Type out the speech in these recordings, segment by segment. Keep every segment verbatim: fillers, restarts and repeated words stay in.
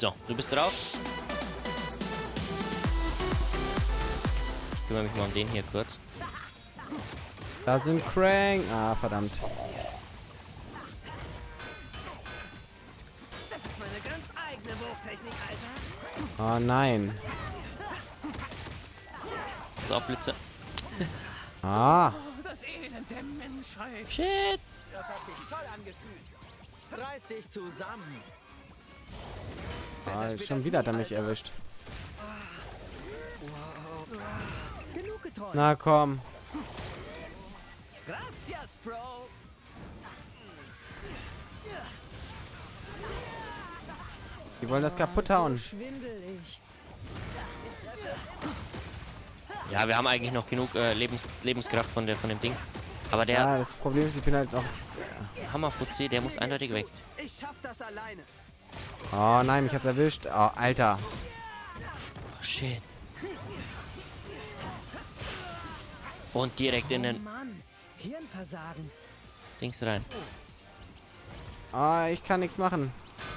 So, du bist drauf. Ich kümmere mich mal um den hier kurz. Da sind Krang. Ah, verdammt. Das ist meine ganz eigene Wurftechnik, Alter. Oh nein. So, auf Blitze. Ah. Oh, das Elend der Menschheit. Shit. Das hat sich toll angefühlt. Reiß dich zusammen. Ah, schon wieder hat er mich erwischt. Genug geträumt. Na komm. Gracias, Bro. Die wollen das kaputt hauen. Schwindelig. Ja, wir haben eigentlich noch genug äh, Lebens Lebenskraft von, der, von dem Ding. Aber der Ja, das Problem ist, ich bin halt noch... Hammerfuzzi, der muss eindeutig weg. Ich schaff das alleine. Oh nein, mich hat's erwischt. Oh, Alter. Oh, shit. Und direkt in Oh den Mann, Hirnversagen. Dings rein. Oh, ich kann nichts machen.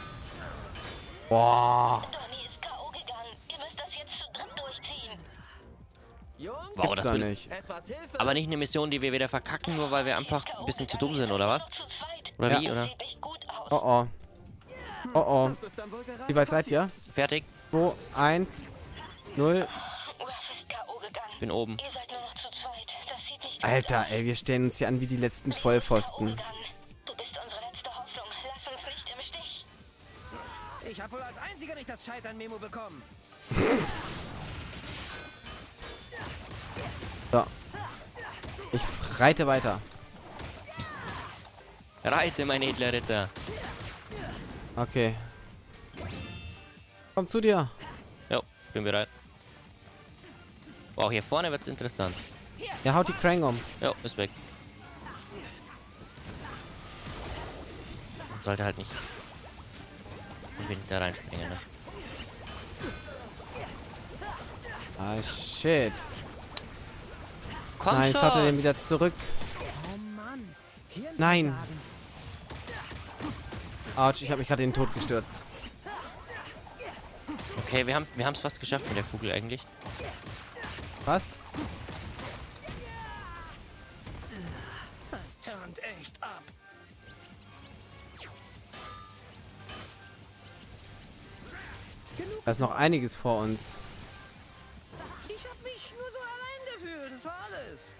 Boah. Donnie ist K O gegangen. Ihr müsst das jetzt zu dritt durchziehen. Jungs, Wow, Gibt's das doch wird nicht. etwas Hilfe. aber nicht eine Mission, die wir wieder verkacken, nur weil wir einfach ein bisschen zu dumm sind, oder was? Nur zu zweit. Oder Ja. wie, oder? Sieht echt gut aus. Oh oh. Oh oh. Das ist dann wohl gerade Wie weit seid ihr? Fertig? zwei, eins, null. Ruff ist K O gegangen. Ich bin oben. Ihr seid nur noch zu zweit. Das sieht nicht gut Alter, aus. ey, wir stellen uns hier an wie die letzten K O Vollpfosten. gegangen. Du bist unsere letzte Hoffnung. Lass uns nicht im Stich. Ich habe wohl als einziger nicht das Scheitern-Memo bekommen. So. Ich reite weiter. Reite, mein edler Ritter. Okay. Komm zu dir. Jo, bin bereit. Wow, hier vorne wird's interessant. Ja, haut die Krang um. Jo, ist weg. Sollte halt nicht unbedingt da reinspringen, ne? Ah, shit. Komm Nein, jetzt haut er den schon! wieder zurück. Oh Mann, Hirnversagen. Nein. Autsch, ich habe mich gerade in den Tod gestürzt. Okay, wir haben wir es fast geschafft mit der Kugel eigentlich. Fast? Das turnt echt ab. Da ist noch einiges vor uns. Ich habe mich nur so allein gefühlt. Das war alles.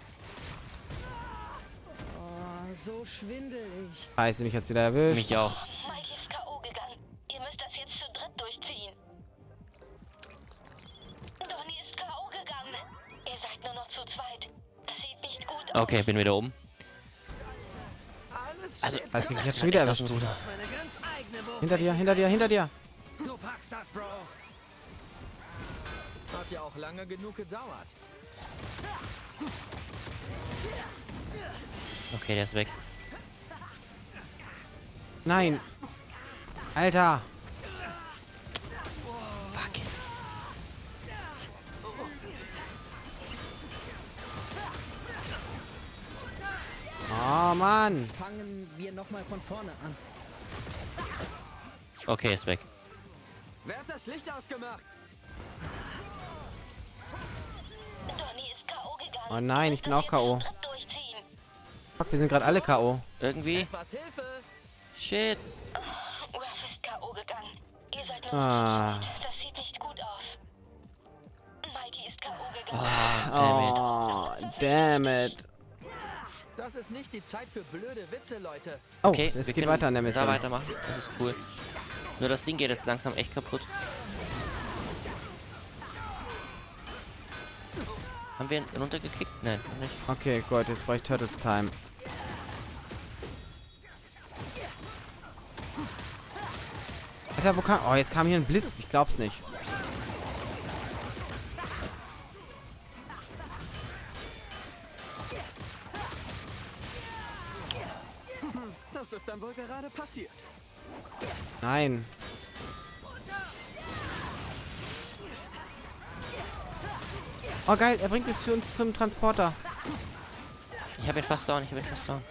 Oh, so schwindelig. Scheiße, mich hat's wieder erwischt. Mich auch. Mike ist K O gegangen. Ihr müsst das jetzt zu dritt durchziehen. Donnie ist K O gegangen. Ihr seid nur noch zu zweit. Das sieht nicht gut aus. Okay, bin wieder oben. Alles Also, steht Weiß bereit. nicht, jetzt schon wieder Echt erwischt. aus dem Ruder. Das ist meine ganz eigene Wurf. Hinter dir, hinter dir, hinter dir. Du packst das, Bro. Hat ja auch lange genug gedauert. Okay, der ist weg. Nein. Alter. Fuck it. Oh, Mann. Fangen wir nochmal von vorne an. Okay, ist weg. Wer hat das Licht ausgemacht? Donnie ist K O gegangen. Oh nein, ich bin auch K O. Dritt durchziehen. Fuck, wir sind gerade alle K O. Irgendwie. Etwas Hilfe. Shit. Ruff ist K O gegangen. Ihr seid nur Ah. noch zu zweit. Das sieht nicht gut aus. Mikey ist K O gegangen. Ah, damn it. Oh, damn it. Das ist nicht die Zeit für blöde Witze, Leute. Oh, Okay, es wir geht können weiter an der Da Mission. weitermachen. Das ist cool. Nur das Ding geht jetzt langsam echt kaputt. Haben wir ihn runtergekickt? Nein, noch nicht. Okay, gut, jetzt brauche ich Turtles Time. Alter, wo kam... Oh, jetzt kam hier ein Blitz. Ich glaub's nicht. Das ist dann wohl gerade passiert. Nein. Oh, geil. Er bringt es für uns zum Transporter. Ich habe ihn fast down, ich habe ihn fast down.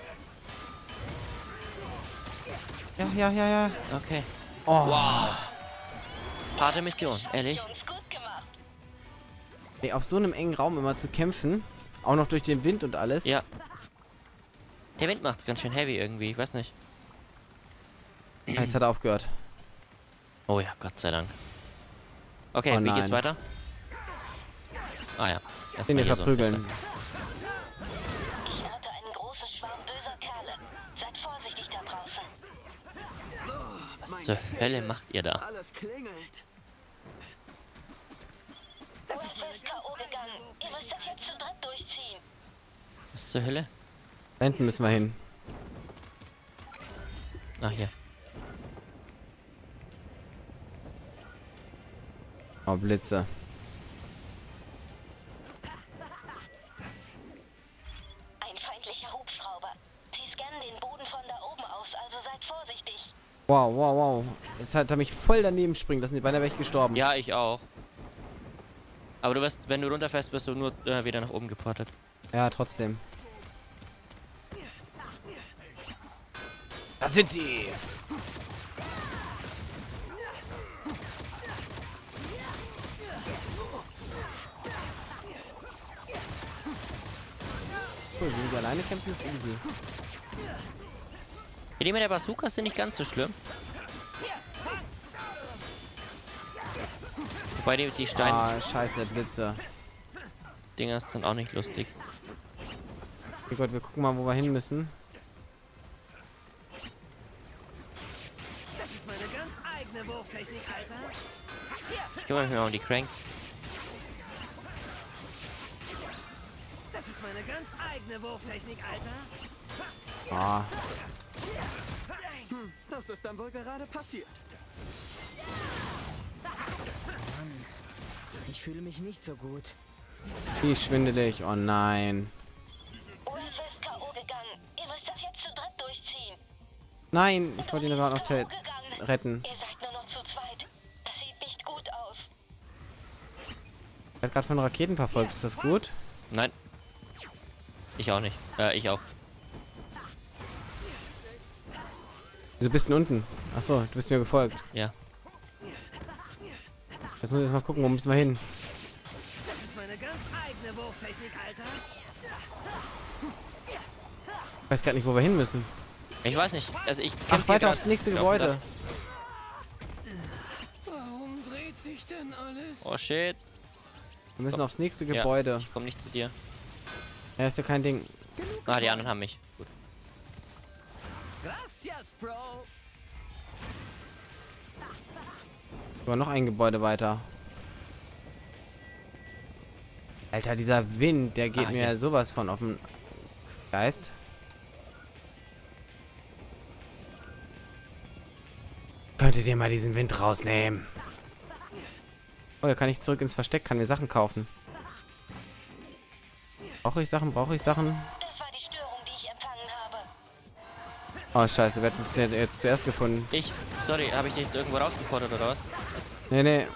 Ja, ja, ja, ja. Okay. Oh. Wow. Harte Mission, ehrlich. Uns gut gemacht. Ey, auf so einem engen Raum immer zu kämpfen. Auch noch durch den Wind und alles. Ja. Der Wind macht's ganz schön heavy irgendwie, ich weiß nicht. Ah, jetzt hat er aufgehört. Oh ja, Gott sei Dank. Okay, Oh wie geht's nein. weiter? Ah ja. Den wir hier so ein verprügeln. Fenster. Ich orte einen großen Schwarm böser Kerle. Seid vorsichtig da draußen. Was zur Hölle macht ihr da? Alles klingelt. U S W ist K O gegangen. Ihr müsst das jetzt zu dritt durchziehen. Was zur Hölle? Da hinten müssen wir hin. Ach hier. Oh, Blitze. Ein feindlicher Hubschrauber. Sie scannen den Boden von da oben aus, also seid vorsichtig. Wow, wow, wow. Jetzt hat er mich voll daneben springen lassen. Die beinahe wäre ich gestorben. Ja, ich auch. Aber du wirst, wenn du runterfährst, wirst du nur äh, wieder nach oben geportet. Ja, trotzdem. Da sind sie! Cool, wenn wir alleine kämpfen, ist easy. Die mit der Bazooka sind nicht ganz so schlimm. Wobei die, die Stein-Dinger Ah, scheiße, Blitze. sind auch nicht lustig. Oh Gott, wir gucken mal, wo wir hin müssen. Das ist meine ganz eigene Wurftechnik, Alter. Ich kümmere mich mal um die Crank. Das ist meine ganz eigene Wurftechnik, Alter. Ah, Hm, das ist dann wohl gerade passiert. Ich fühle mich nicht so gut. wie schwindelig. Oh nein. U S W ist K O gegangen. Ihr müsst das jetzt zu dritt durchziehen. Nein, ich wollte ihn gerade noch K O te- gegangen. retten. Ihr seid nur noch zu zweit. Das sieht nicht gut aus. Er wird gerade von Raketen verfolgt. Ist das gut? Nein. Ich auch nicht. Äh, ich auch. Wieso bist du denn unten? Achso, du bist mir gefolgt. Ja. Jetzt muss ich erst mal gucken, wo müssen wir hin. Das ist meine ganz eigene Wurftechnik, Alter. Ich weiß gerade nicht, wo wir hin müssen. Ich weiß nicht. Also ich Ach, kämpfe hier weiter grad aufs nächste auf dem Gebäude. Dach. Warum dreht sich denn alles? Oh shit. Wir müssen aufs nächste Ja. Gebäude. Ich komm nicht zu dir. Ja, ist ja kein Ding. Ah, die anderen haben mich. Gut. Gracias, Bro. Aber noch ein Gebäude weiter. Alter, dieser Wind, der geht Ah, mir hier. sowas von auf den Geist. Könntet ihr mal diesen Wind rausnehmen? Oh, da kann ich zurück ins Versteck, kann mir Sachen kaufen. Brauche ich Sachen? Brauche ich Sachen? Das war die Störung, die ich empfangen habe. Oh, scheiße, wir hatten es ja jetzt zuerst gefunden. Ich. Sorry, habe ich dich jetzt irgendwo rausgeportet oder was? Nee, nee.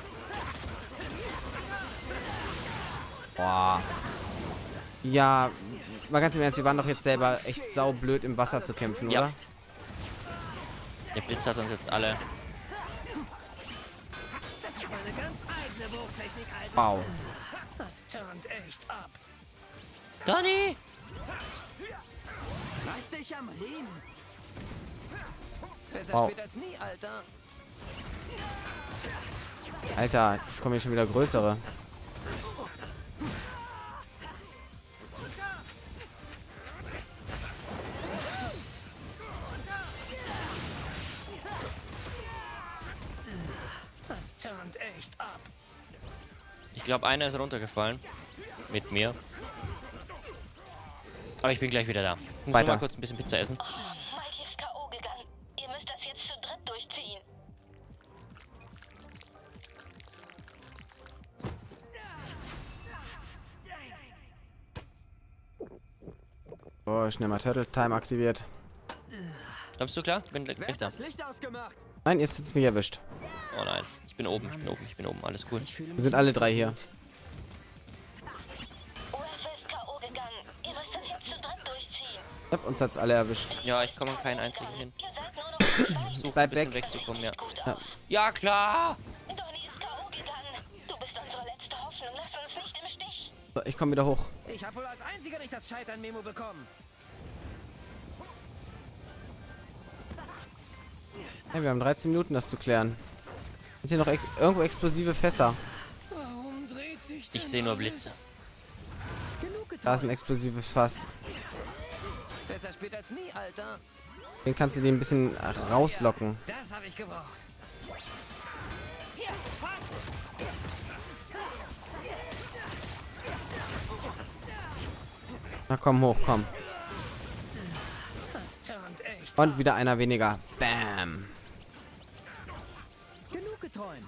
Boah. Ja, mal ganz im Ernst, wir waren doch jetzt selber echt saublöd im Wasser zu kämpfen, Ja. oder? Der Blitz hat uns jetzt alle. Das ist meine ganz eigene Wurftechnik, Alter. Wow. Das turnt echt ab. Donny! Lass dich am Riemen. Besser Wow. spät als nie, Alter. Alter, jetzt kommen hier schon wieder größere. Das turnt echt ab. Ich glaube, einer ist runtergefallen. Mit mir. Aber ich bin gleich wieder da. Ich muss Weiter. nur mal kurz ein bisschen Pizza essen. Oh, Mike ist K O gegangen. Ihr müsst das jetzt zu dritt durchziehen. Oh, schnell mal Turtle Time aktiviert. Kommst du klar? Bin gleich Wer hat da. das Licht ausgemacht? Nein, jetzt hat's mich erwischt. Oh nein. Ich bin oben, ich bin oben, ich bin oben. Alles cool. Ich fühle Wir mich sind alle nicht so drei hier. gut. U S W ist K O gegangen. Ihr müsst das jetzt zu dritt durchziehen. Ja, uns hat's alle erwischt. Ja, ich komme an keinen einzigen hin. Ihr seid nur noch zu zweit. Versuche Bleib ein bisschen weg. wegzukommen, ja. Gut Ja. aus. Ja, klar! Du So, ich komme wieder hoch. Ich habe wohl als einziger nicht das Scheitern-Memo bekommen. Hey, wir haben dreizehn Minuten, das zu klären. Sind hier noch ex irgendwo explosive Fässer? Warum dreht sich denn Ich sehe nur alles? Blitze. Genug getan. Da ist ein explosives Fass. Besser spät als nie, Alter. Den kannst du dir ein bisschen rauslocken. Das habe ich gebraucht. Hier, fang! Na komm, hoch, komm. Das turnt echt. Und wieder einer weniger. Bam. Genug geträumt.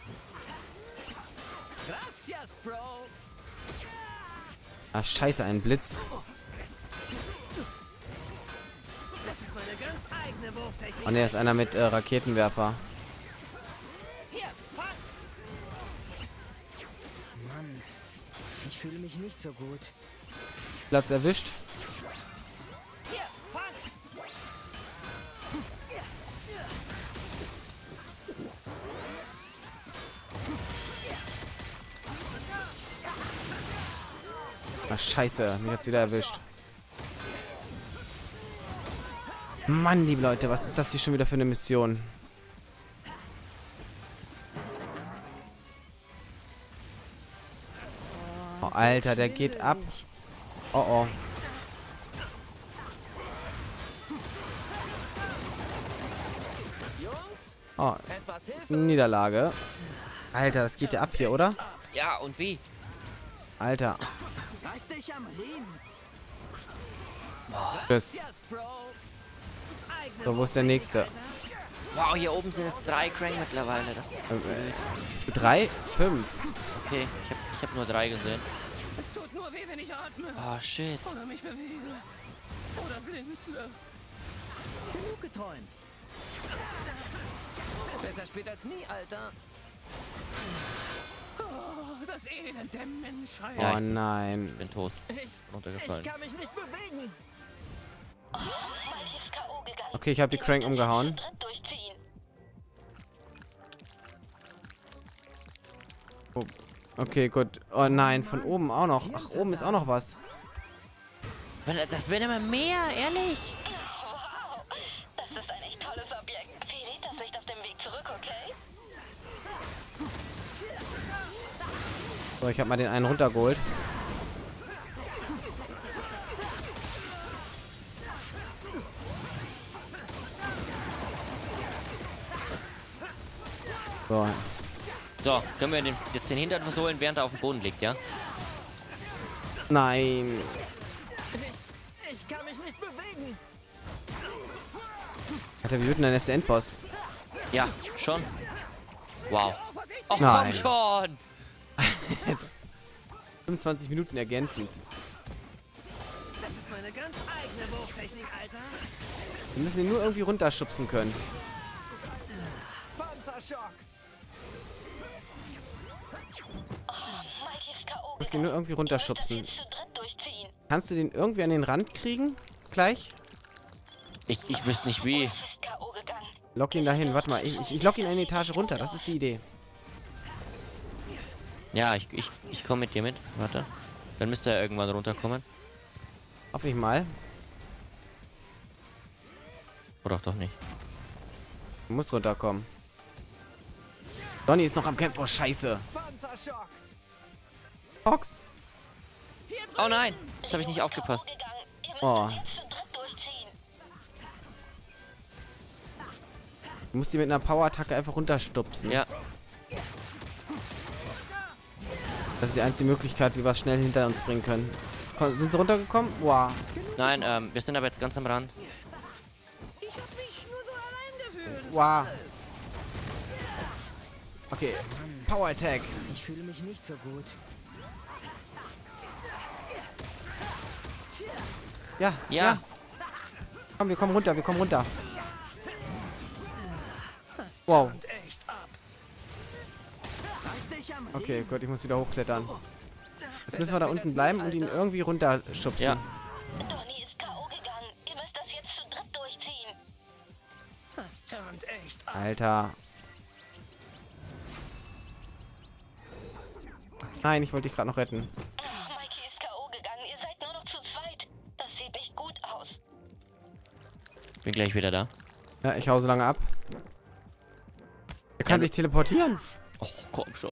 Gracias, Bro. Ah, scheiße, ein Blitz. Das ist meine ganz eigene Wurftechnik. Oh ne, ist einer mit äh, Raketenwerfer. Hier, fang! Mann, ich fühle mich nicht so gut. Platz erwischt. Hier, fang! Ah, scheiße, mich hat's wieder erwischt. Mann, liebe Leute, was ist das hier schon wieder für eine Mission? Oh, Alter, der geht ab. Oh, oh. Jungs, Oh, etwas Hilfe. Niederlage. Alter, das geht ja ab hier, oder? Ja, und wie? Alter. Reiß dich am Riemen. Tschüss. Yes, Bro. Ganz eigene So, wo ist der nächste? Wurftechnik, Wow, hier oben sind es drei Krang mittlerweile. Das ist Äh, äh, drei? Fünf? okay. Ich habe ich hab nur drei gesehen. Alter. Es tut nur weh, wenn ich atme. Oh, shit. Oder mich bewege. Oder blinzle. Genug geträumt. Besser spät als nie, Alter. Oh, das Elend der Menschheit. Ja, Oh ich- nein. Ich bin tot. Ich, ich Runtergefallen. kann mich nicht bewegen. Mike ist K O gegangen. Okay, ich habe die Ihr Crank müsst umgehauen. zu dritt durchziehen. Oh, okay, gut. Oh nein, von oben auch noch. Ach, oben ist auch noch was. Weil das wird immer mehr, ehrlich. Wow, das ist ein echt tolles Objekt. Verrät das Licht auf dem Weg zurück, okay? So, ich habe mal den einen runtergeholt. So, So, können wir den, jetzt den Hintern versohlen, während er auf dem Boden liegt, ja? nein. Ich, ich kann mich nicht bewegen. Alter, wie wird denn der letzte Endboss? Ja, schon. Wow. Ach, Nein. komm schon. fünfundzwanzig Minuten ergänzend. Das ist meine ganz eigene Wurftechnik, Alter. Wir müssen ihn nur irgendwie runterschubsen können. Panzerschock. Mike ist K O Du musst ihn nur irgendwie gegangen. Ihr müsst das runterschubsen. jetzt zu dritt durchziehen. Kannst du den irgendwie an den Rand kriegen? Gleich? Ich, ich wüsste nicht wie. Olaf ist K O gegangen. Lock ihn dahin. Warte mal, ich, ich, ich lock ihn eine Etage runter. Das ist die Idee. Ja, ich, ich, ich komme mit dir mit. Warte. Dann müsste er irgendwann runterkommen. Hoffe ich mal. Oder auch doch nicht. Du musst runterkommen. Donny ist noch am Kämpfen. Oh, scheiße. Panzerschock. Fox. Oh nein, jetzt habe ich nicht aufgepasst. Gegangen. Ihr müsst Oh. das jetzt zu dritt durchziehen. Du musst ihn mit einer Power-Attacke einfach runterstupsen. Ja, Das ist die einzige Möglichkeit, wie wir es schnell hinter uns bringen können. Komm, sind sie runtergekommen? Wow. nein, ähm, wir sind aber jetzt ganz am Rand. Ich hab mich nur so allein gefühlt. Das Wow. war alles. Okay, jetzt Power Attack. Ich fühle mich nicht so gut. Ja, ja, Ja, Komm, wir kommen runter, wir kommen runter. Das Wow. turnt echt ab. Reiß dich am Riemen. Okay, gut, ich muss wieder hochklettern. Jetzt müssen wir da unten bleiben und ihn irgendwie runterschubsen. ja. Donny ist K O gegangen. Ihr müsst das jetzt zu dritt durchziehen. Das turnt echt ab. Alter. Nein, ich wollte dich gerade noch retten. Mike Bin gleich wieder da. Ja, ich hau so lange ab. Er kann Ja, sich teleportieren. Oh, komm schon.